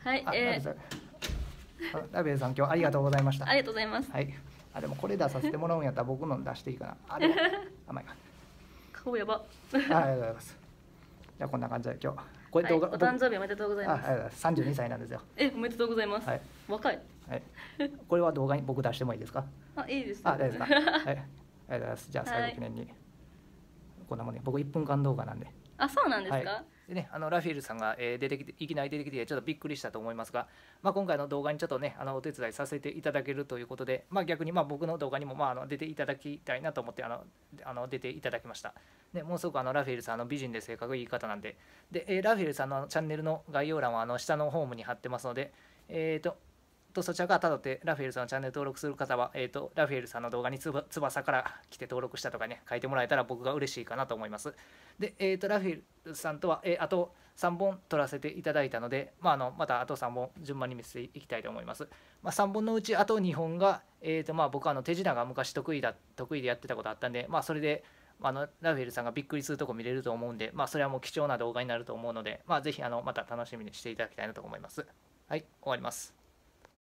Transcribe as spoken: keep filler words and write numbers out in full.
はい、 あ、 えラベルさん、あラベルさん、今日ありがとうございました。 ー、ありがとうございます。 はい。あ、でもこれ出させてもらうんやったら僕の出していいかな。あ、でも甘いか。 顔やば。 あ、ありがとうございます。じゃあこんな感じで今日。これはい、お動画、 誕生日おめでとうございあ、あます。 りがとうございます。さんじゅうにさいなんですよ。 え、おめでとうございます。 はい。 若い。 はい。これは動画に僕出してもいいですか？ あ、いいです。 あ、大丈夫ですか。はい。ありがとうございます。じゃあ最後記念に。こんなもんね。僕いっぷんかん動画なんで。 あ、そうなんですか。 はい、でね、あのラフィールさんが、えー、出てきていきなり出てきてちょっとびっくりしたと思いますが、まあ、今回の動画にちょっとねあのお手伝いさせていただけるということで、まあ、逆にまあ僕の動画にもまああの出ていただきたいなと思ってあのあの出ていただきました。でもうすごくあのラフィールさんの美人で性格いい方なんで、で、えー、ラフィールさんのチャンネルの概要欄はあの下のホームに貼ってますので、えーととそちらからたどってラフェルさんのチャンネル登録する方は、えー、とラフェルさんの動画につば翼から来て登録したとかね書いてもらえたら僕が嬉しいかなと思います。で、えー、とラフェルさんとは、えー、あとさんぼん撮らせていただいたので、まあ、あのまたあとさんぼん順番に見せていきたいと思います。まあ、さんぼんのうちあとにほんが、えー、とまあ僕はあの手品が昔得意だ得意でやってたことあったんで、まあ、それであのラフェルさんがびっくりするとこ見れると思うんで、まあ、それはもう貴重な動画になると思うので、まあ、ぜひあのまた楽しみにしていただきたいなと思います。はい、終わります。